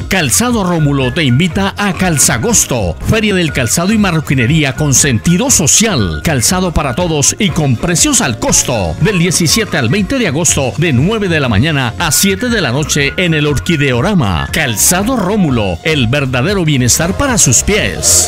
Calzado Rómulo te invita a Calzagosto, Feria del Calzado y Marroquinería con sentido social. Calzado para todos y con precios al costo. Del 17 al 20 de agosto, de 9 de la mañana a 7 de la noche en el Orquideorama. Calzado Rómulo, el verdadero bienestar para sus pies.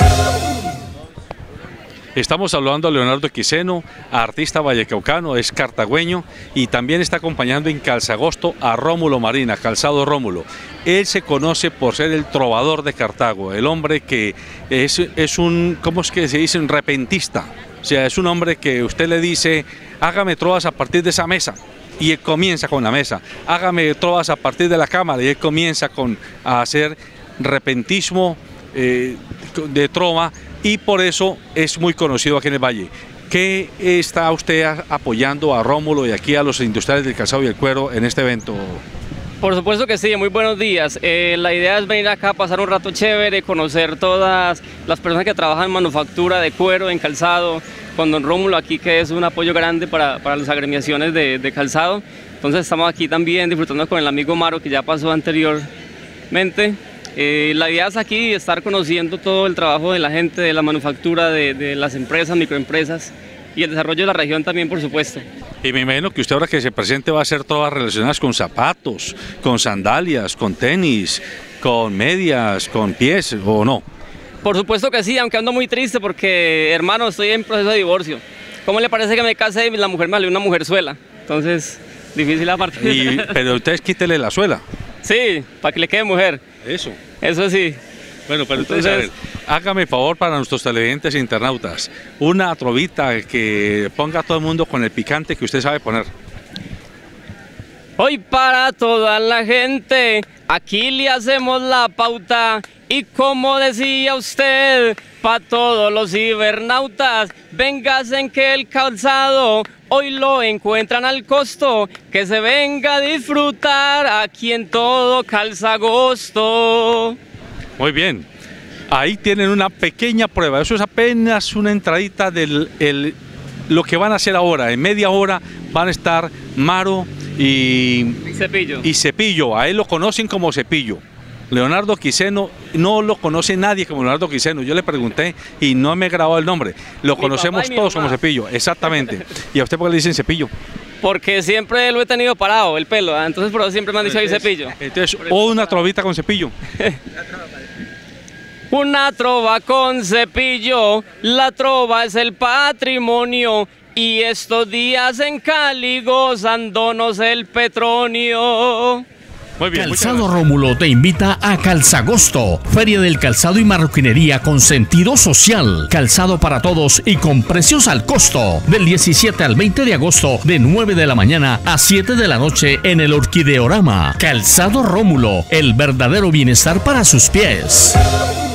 Estamos saludando a Leonardo Quiseno, artista vallecaucano, es cartagüeño y también está acompañando en Calzagosto a Rómulo Marina, Calzado Rómulo. Él se conoce por ser el trovador de Cartago, el hombre que es un, ¿cómo es que se dice? Un repentista. O sea, es un hombre que usted le dice, hágame trovas a partir de esa mesa. Y él comienza con la mesa. Hágame trovas a partir de la cámara y él comienza a hacer repentismo de trova. Y por eso es muy conocido aquí en el Valle. ¿Qué está usted apoyando a Rómulo y aquí a los industriales del calzado y el cuero en este evento? Por supuesto que sí, muy buenos días. La idea es venir acá a pasar un rato chévere, conocer todas las personas que trabajan en manufactura de cuero, en calzado, con don Rómulo aquí, que es un apoyo grande para las agremiaciones de calzado. Entonces estamos aquí también disfrutando con el amigo Maro, que ya pasó anteriormente. La idea es aquí estar conociendo todo el trabajo de la gente, de la manufactura, de las empresas, microempresas y el desarrollo de la región también, por supuesto. Y me imagino que usted ahora que se presente va a hacer todas relacionadas con zapatos, con sandalias, con tenis, con medias, con pies, ¿o no? Por supuesto que sí, aunque ando muy triste porque, hermano, estoy en proceso de divorcio. ¿Cómo le parece que me case y la mujer me salió una mujerzuela? Entonces, difícil la parte. Pero ustedes quítele la suela. Sí, para que le quede mujer. Eso sí. Bueno, pero entonces, a ver, hágame favor para nuestros televidentes e internautas, una trovita que ponga a todo el mundo con el picante que usted sabe poner. Hoy para toda la gente, aquí le hacemos la pauta y como decía usted, para todos los cibernautas, véngase que el calzado hoy lo encuentran al costo, que se venga a disfrutar aquí en todo Calzagosto. Muy bien, ahí tienen una pequeña prueba, eso es apenas una entradita de lo que van a hacer ahora. En media hora van a estar Maro y Cepillo, a él lo conocen como Cepillo. Leonardo Quiseno, no lo conoce nadie como Leonardo Quiseno. Yo le pregunté y no me he grabado el nombre. Lo conocemos todos como Cepillo, exactamente. ¿Y a usted por qué le dicen Cepillo? Porque siempre lo he tenido parado, el pelo, entonces por eso siempre me han dicho ahí Cepillo. Entonces, o una trovita con Cepillo. Una trova con Cepillo, la trova es el patrimonio, y estos días en Cali gozándonos el Petronio. Muy bien, Calzado Rómulo te invita a Calzagosto, Feria del Calzado y Marroquinería con sentido social. Calzado para todos y con precios al costo. Del 17 al 20 de agosto, de 9 de la mañana a 7 de la noche en el Orquideorama. Calzado Rómulo, el verdadero bienestar para sus pies.